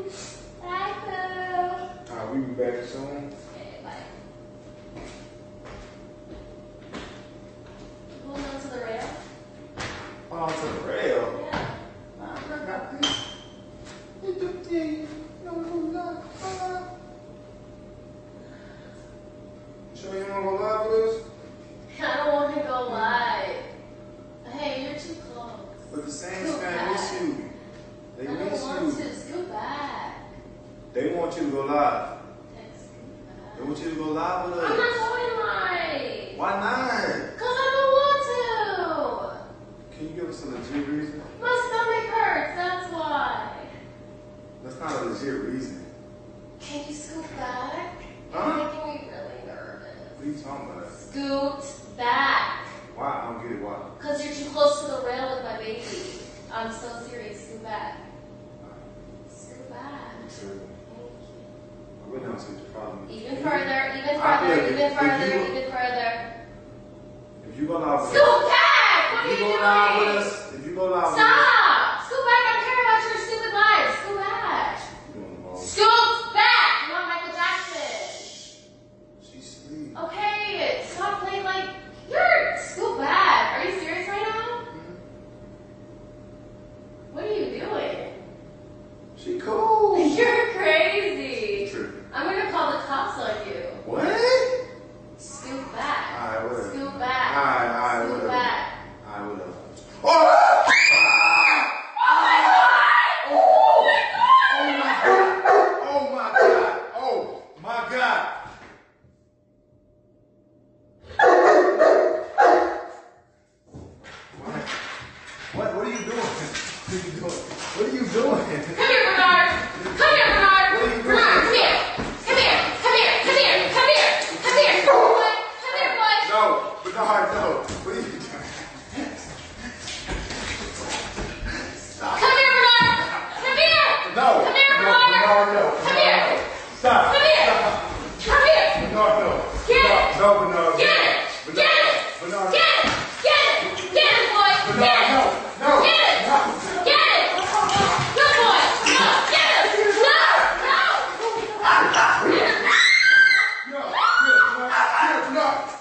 Bye, Pooh. Alright, we be back soon. Okay, bye. Hold on to the rail. Hold on to the rail. Yeah. I got this. Sure you wanna go live with us? I don't want to go live. Hey, you're too close. But the Saints Scoot fan back. miss you. They I don't miss want you. to. Scoot back. They want you to go live. Text They me want you to go live with back. I'm us. not going live. Why not? Because I don't want to. Can you give us a legit reason? My stomach hurts. That's why. That's not a legit reason. Can you scoot back? Huh? You're making me really nervous. What are you talking about? Scoot back. Why? I don't get it. Why? Because you're too close to the rail with my baby. I'm so serious. Scoot back. Scoot back. Sure. Thank you. I really don't see the problem. Even further, even I further, feel even if further, you- even further. If you go live with us, Scoot back! What are if you you go live with doing? us, if you go live with us, Stop! Scoot back! I don't care about your stupid lies. Scoot back. you're doing the wrong. Scoot back! I'm not Michael Jackson. She's asleep. Okay, stop playing like you're. Scoot back. Are you serious right now? What are you doing? She cool. You're crazy. Tripping. I'm gonna call the cops on you. What? Scoot back. Alright, whatever. Scoot back. Alright, Scoot whatever. back. Alright, whatever. Oh! Oh my God! Oh my God! What? What are you doing? What are you doing? Come here, Bernard. Come here, Bernard. What are you doing? Bernard, come here. Come here. Come here. Come here. Come here. Come here. Boy. Come here, boy. No, Bernard, no. What are you doing? Stop. Come here, Bernard. Come here. No. Come here, No, Bernard. Bernard, no. Come here. Stop. Come here. Stop. Come here. Bernard, no. Get it. No, Bernard. Get it. Bernard. Get it. Bernard. Get it. Get it. Get it, boy. Bernard, Get it. no. No. Get it. No. Get it. Good boy. No. Get it. No. No. No. Bernard.